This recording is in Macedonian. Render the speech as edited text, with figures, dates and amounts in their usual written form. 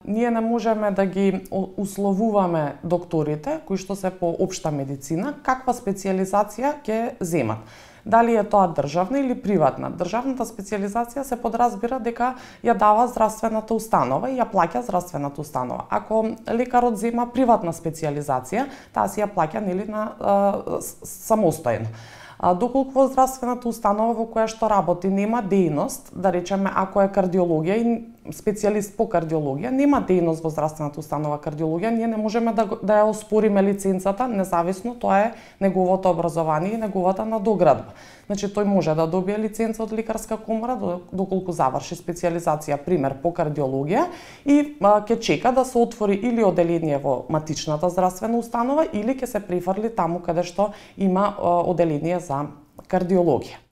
ние не можеме да ги условуваме докторите кои што се по општа медицина каква специјализација ќе земат. Дали е тоа државна или приватна. Државната специјализација се подразбира дека ја дава здравствената установа и ја плаќа здравствената установа. Ако лекарот зема приватна специјализација, таа си ја плаќа нели на самостојно. Доколку во здравствената установа во која што работи нема дејност, да речеме ако е кардиологија и специјалист по кардиологија, нема дејност во здравствената установа кардиологија, ние не можеме да ја оспориме лиценцата, независно тоа е неговото образование и неговата надоградба. Значи тој може да добие лиценца од лекарска комора доколку заврши специјализација пример по кардиологија и ќе чека да се отвори или оделение во матичната здравствена установа или ќе се префрли таму каде што има оделение за кардиологија.